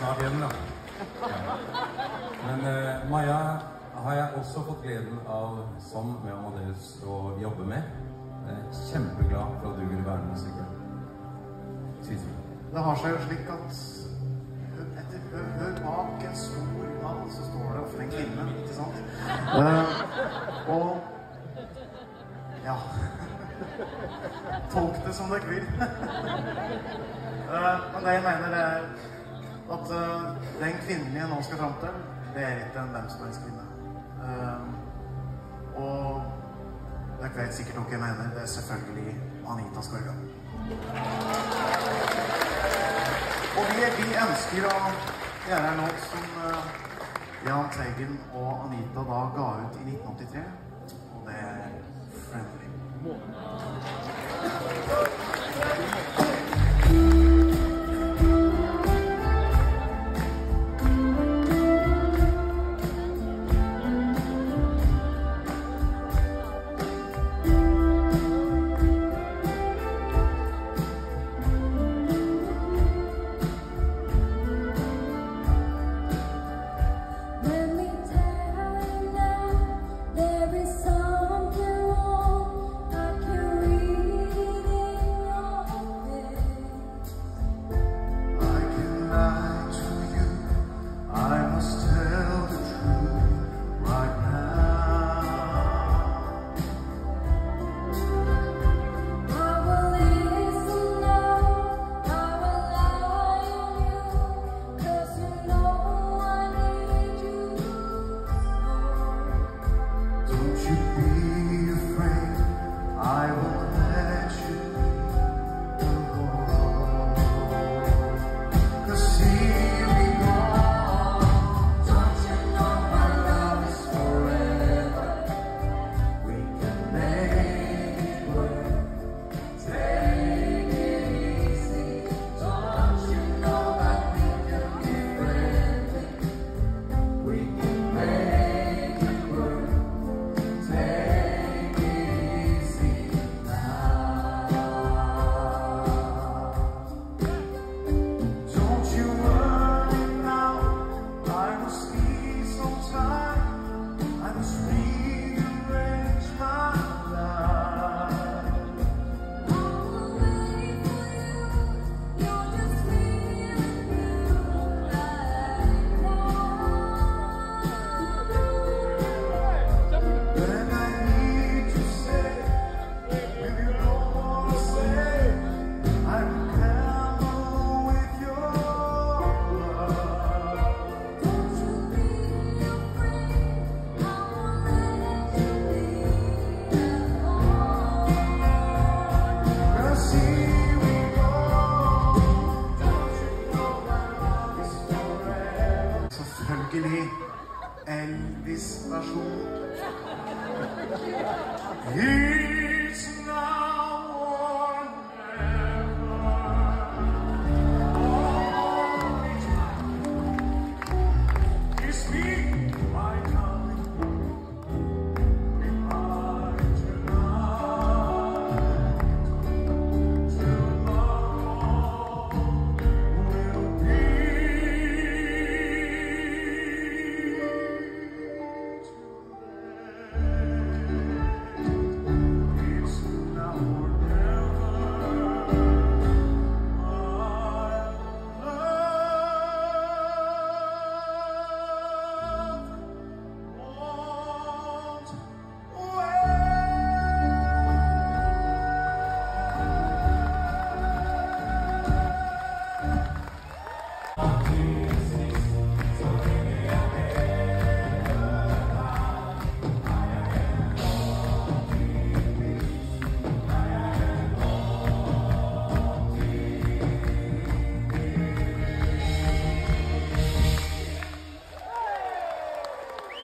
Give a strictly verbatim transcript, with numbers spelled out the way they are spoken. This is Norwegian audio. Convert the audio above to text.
snart igjen da. Men uh, Maja har jeg også fått gleden av, som med Amadeus, å jobbe med. Jeg er kjempeglad for at du ville være med sikkert. Sisi. Det har seg jo slik at etter hør bak en stor mann, så står det ofte en kvinne, ikke sant? Uh, og ja, tolk det som dere vil. uh, men det jeg mener er at uh, den kvinnen jeg nå skal fram til, det er ikke en hvem som helst kvinne. Uh, og dere vet sikkert hva jeg mener, det er selvfølgelig Anita Skorgan. Og vi, vi ønsker å gjøre en låt som uh, Jahn Teigen og Anita da ga ut i nitten åttitre, og det er Friendly. Elvis-versjon.